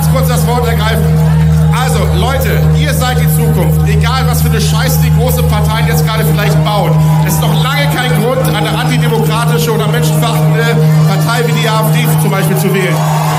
kurz das Wort ergreifen. Also, Leute, ihr seid die Zukunft. Egal, was für eine Scheiße die große Parteien jetzt gerade vielleicht bauen. Es ist noch lange kein Grund, eine antidemokratische oder menschenverachtende Partei wie die AfD zum Beispiel zu wählen.